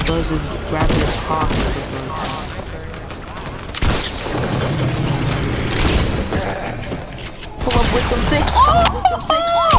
does is grab his cock and pull up with some sick. Oh!